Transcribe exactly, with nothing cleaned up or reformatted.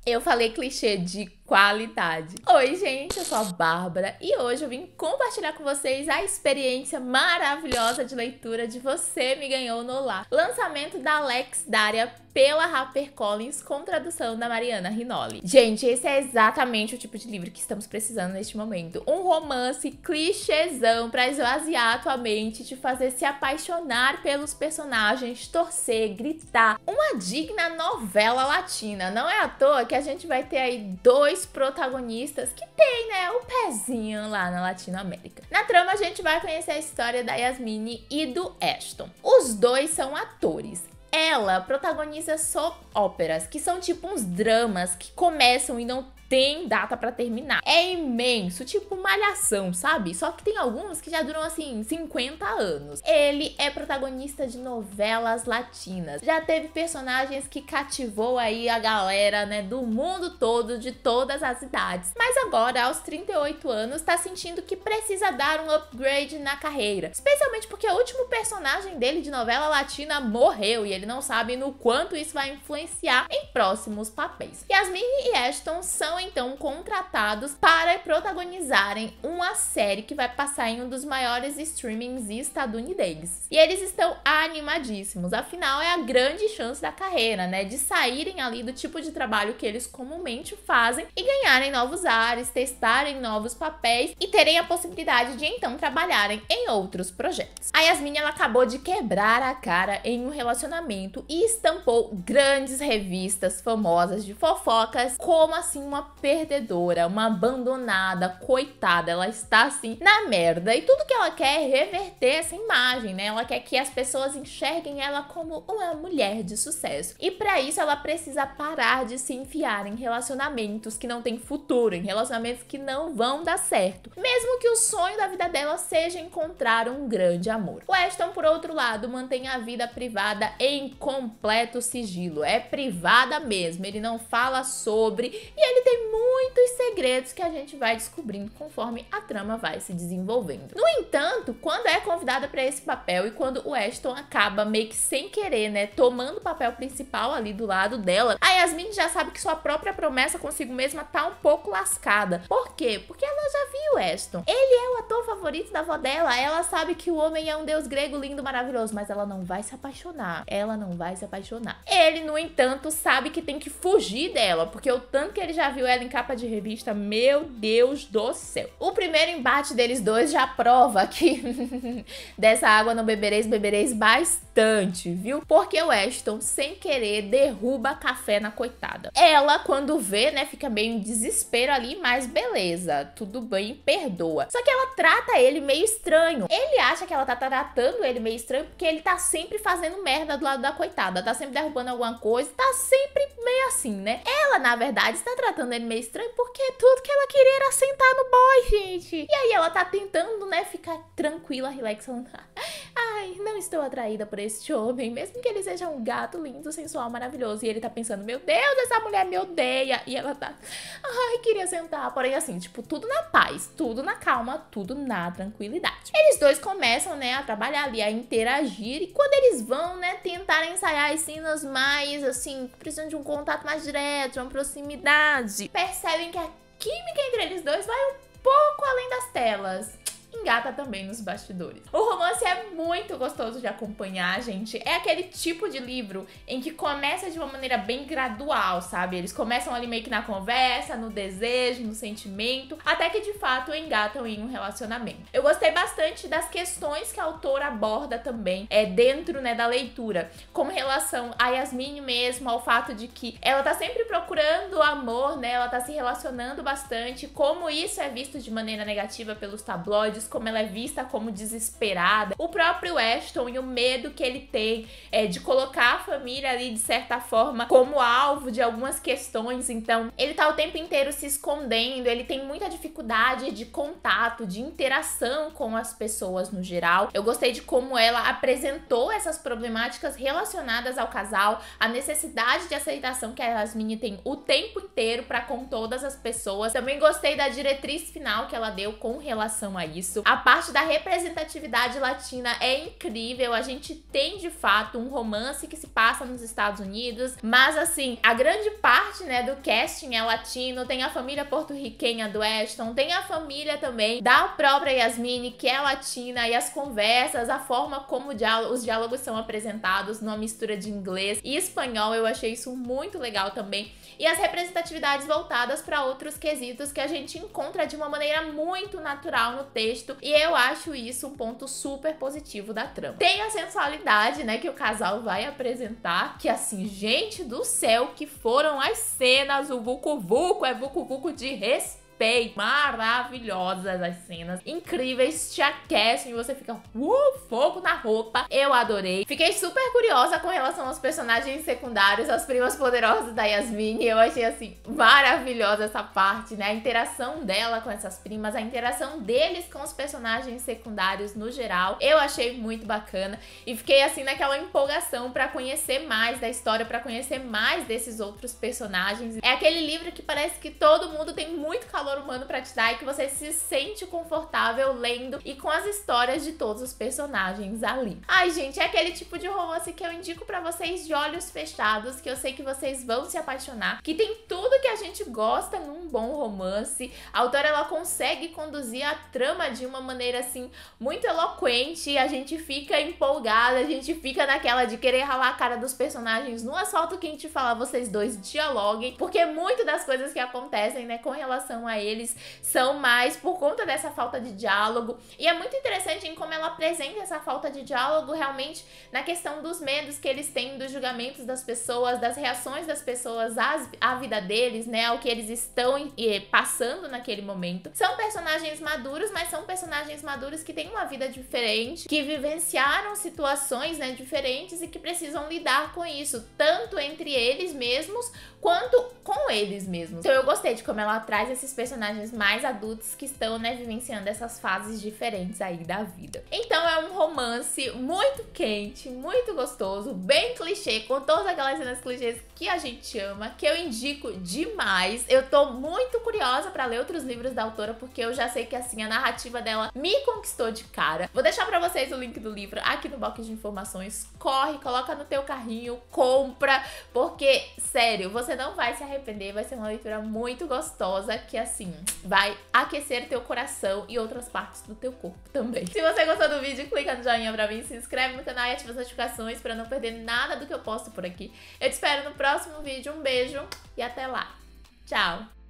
Eu falei clichê de qualidade. Oi, gente, eu sou a Bárbara e hoje eu vim compartilhar com vocês a experiência maravilhosa de leitura de Você Me Ganhou no Lar, lançamento da Lex Daria pela HarperCollins com tradução da Mariana Rinoli. Gente, esse é exatamente o tipo de livro que estamos precisando neste momento. Um romance clichêzão pra esvaziar a tua mente, te fazer se apaixonar pelos personagens, torcer, gritar. Uma digna novela latina. Não é à toa que a gente vai ter aí dois protagonistas que tem, né, o pezinho lá na Latinoamérica. Na trama a gente vai conhecer a história da Yasmine e do Ashton. Os dois são atores. Ela protagoniza soap óperas, que são tipo uns dramas que começam e não tem data pra terminar. É imenso, tipo malhação, sabe? Só que tem alguns que já duram assim cinquenta anos. Ele é protagonista de novelas latinas. Já teve personagens que cativou aí a galera, né, do mundo todo, de todas as idades. Mas agora, aos trinta e oito anos, tá sentindo que precisa dar um upgrade na carreira. Especialmente porque o último personagem dele de novela latina morreu e ele não sabe no quanto isso vai influenciar em próximos papéis. Yasmine e Ashton são então contratados para protagonizarem uma série que vai passar em um dos maiores streamings estadunidenses. E eles estão animadíssimos, afinal é a grande chance da carreira, né, de saírem ali do tipo de trabalho que eles comumente fazem e ganharem novos ares, testarem novos papéis e terem a possibilidade de então trabalharem em outros projetos. A Yasmine, ela acabou de quebrar a cara em um relacionamento e estampou grandes revistas famosas de fofocas como assim uma perdedora, uma abandonada, coitada. Ela está assim na merda e tudo que ela quer é reverter essa imagem, né? Ela quer que as pessoas enxerguem ela como uma mulher de sucesso. E para isso ela precisa parar de se enfiar em relacionamentos que não têm futuro, em relacionamentos que não vão dar certo, mesmo que o sonho da vida dela seja encontrar um grande amor. O Ashton, por outro lado, mantém a vida privada em completo sigilo. É privada mesmo, ele não fala sobre e ele tem muitos segredos que a gente vai descobrindo conforme a trama vai se desenvolvendo. No entanto, quando é convidada para esse papel e quando o Ashton acaba meio que sem querer, né, tomando o papel principal ali do lado dela, a Yasmine já sabe que sua própria promessa consigo mesma tá um pouco lascada. Por quê? Porque ela já viu o Ashton. Ele é o ator favorito da avó dela, ela sabe que o homem é um deus grego lindo, maravilhoso, mas ela não vai se apaixonar. Ela não vai se apaixonar. Ele, no entanto, sabe que tem que fugir dela, porque o tanto que ele já viu ela em capa de revista, meu Deus do céu. O primeiro embate deles dois já prova que dessa água não bebereis, bebereis bastante, viu? Porque o Ashton, sem querer, derruba café na coitada. Ela, quando vê, né, fica meio em desespero ali, mas beleza, tudo bem, perdoa. Só que ela trata ele meio estranho. Ele acha que ela tá tratando ele meio estranho porque ele tá sempre fazendo merda do lado da coitada, tá sempre derrubando alguma coisa, tá sempre meio assim, né? Ela, na verdade, está tratando ele meio estranho porque tudo que ela queria era sentar no boy, gente. E aí ela tá tentando, né, ficar tranquila, relax, falando, ai, não estou atraída por este homem, mesmo que ele seja um gato lindo, sensual, maravilhoso. E ele tá pensando, meu Deus, essa mulher me odeia. E ela tá, ai, queria sentar. Porém, assim, tipo, tudo na paz, tudo na calma, tudo na tranquilidade. Eles dois começam, né, a trabalhar ali, a interagir. E quando eles vão, né, tentar ensaiar as cenas mais, assim, precisando de um contato mais direto, uma proximidade, percebem que a química entre eles dois vai um pouco além das telas. Engata também nos bastidores. O romance é muito gostoso de acompanhar, gente. É aquele tipo de livro em que começa de uma maneira bem gradual, sabe? Eles começam ali meio que na conversa, no desejo, no sentimento, até que de fato engatam em um relacionamento. Eu gostei bastante das questões que a autora aborda também é, dentro, né, da leitura, como relação a Yasmine mesmo, ao fato de que ela tá sempre procurando amor, né? Ela tá se relacionando bastante, como isso é visto de maneira negativa pelos tabloides, como ela é vista como desesperada. O próprio Ashton e o medo que ele tem é, de colocar a família ali, de certa forma, como alvo de algumas questões. Então, ele tá o tempo inteiro se escondendo, ele tem muita dificuldade de contato, de interação com as pessoas no geral. Eu gostei de como ela apresentou essas problemáticas relacionadas ao casal, a necessidade de aceitação que a Yasmine tem o tempo inteiro para com todas as pessoas. Também gostei da diretriz final que ela deu com relação a isso. isso. A parte da representatividade latina é incrível. A gente tem, de fato, um romance que se passa nos Estados Unidos, mas, assim, a grande parte, né, do casting é latino. Tem a família porto-riquenha do Ashton, tem a família também da própria Yasmine, que é latina, e as conversas, a forma como os diálogos são apresentados numa mistura de inglês e espanhol, eu achei isso muito legal também. E as representatividades voltadas para outros quesitos que a gente encontra de uma maneira muito natural no texto, e eu acho isso um ponto super positivo da trama. Tem a sensualidade, né, que o casal vai apresentar, que assim, gente do céu, que foram as cenas, o vucu vucu, é vucu vucu de respeito. Maravilhosas as cenas, incríveis, te aquecem e você fica uh, fogo na roupa. Eu adorei. Fiquei super curiosa com relação aos personagens secundários, as primas poderosas da Yasmine. Eu achei assim maravilhosa essa parte, né? A interação dela com essas primas, a interação deles com os personagens secundários no geral. Eu achei muito bacana e fiquei assim naquela empolgação pra conhecer mais da história, pra conhecer mais desses outros personagens. É aquele livro que parece que todo mundo tem muito calor humano pra te dar e que você se sente confortável lendo e com as histórias de todos os personagens ali. Ai, gente, é aquele tipo de romance que eu indico pra vocês de olhos fechados, que eu sei que vocês vão se apaixonar, que tem tudo que a gente gosta num bom romance. A autora, ela consegue conduzir a trama de uma maneira, assim, muito eloquente, a gente fica empolgada, a gente fica naquela de querer ralar a cara dos personagens no asfalto quente e falar, vocês dois dialoguem, porque muito das coisas que acontecem, né, com relação a eles são mais por conta dessa falta de diálogo. E é muito interessante em como ela apresenta essa falta de diálogo realmente na questão dos medos que eles têm, dos julgamentos das pessoas, das reações das pessoas às, à vida deles, né, ao que eles estão eh, passando naquele momento. São personagens maduros, mas são personagens maduros que têm uma vida diferente, que vivenciaram situações, né, diferentes e que precisam lidar com isso, tanto entre eles mesmos quanto com eles mesmos. Então eu gostei de como ela traz esses personagens mais adultos que estão, né, vivenciando essas fases diferentes aí da vida. Então é um romance muito quente, muito gostoso, bem clichê, com todas aquelas cenas clichês que a gente ama, que eu indico demais. Eu tô muito curiosa pra ler outros livros da autora, porque eu já sei que, assim, a narrativa dela me conquistou de cara. Vou deixar pra vocês o link do livro aqui no box de informações. Corre, coloca no teu carrinho, compra, porque, sério, você não vai se arrepender, vai ser uma leitura muito gostosa, que, assim, vai aquecer teu coração e outras partes do teu corpo também. Se você gostou do vídeo, clica no joinha pra mim, se inscreve no canal e ativa as notificações pra não perder nada do que eu posto por aqui. Eu te espero no próximo vídeo. Um beijo e até lá. Tchau!